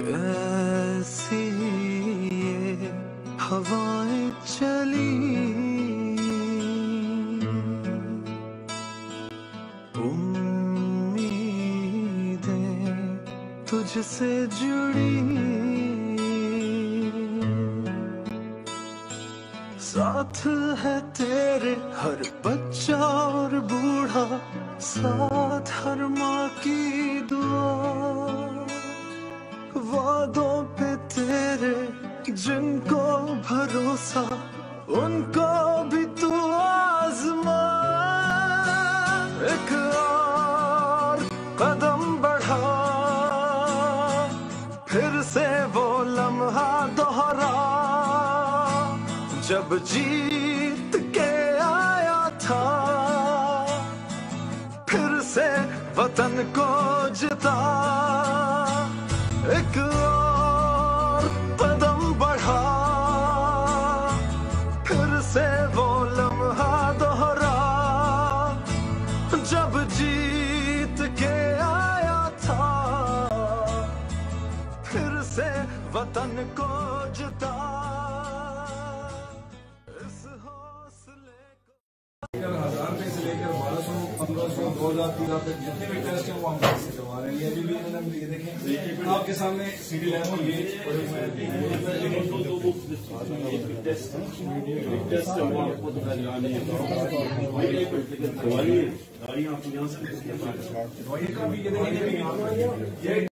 کیسی یہ ہوائیں چلی امیدیں تجھ سے جڑی ساتھ ہے تیرے ہر بچہ اور بوڑھا ساتھ ہر ماں کی دعا وعدوں پہ تیرے جن کو بھروسہ ان کو بھی تو آزما ایک اور قدم بڑھا پھر سے وہ لمحہ دوہرا جب جیت کے آیا تھا پھر سے وطن کو جتا ایک اور قدم بڑھا پھر سے وہ لمحہ دوہرا جب جیت کے آیا تھا پھر سے وطن کو جتا اس حوصلے کو 1000 سے لے کر 1200 1500 2000 3000 تک جتنے بھی ٹیسٹ ہیں وہ ہم سے کروا رہے ہیں یہ بھی یہ دیکھیں آپ کے سامنے سی ڈی لیب یہ ٹیسٹ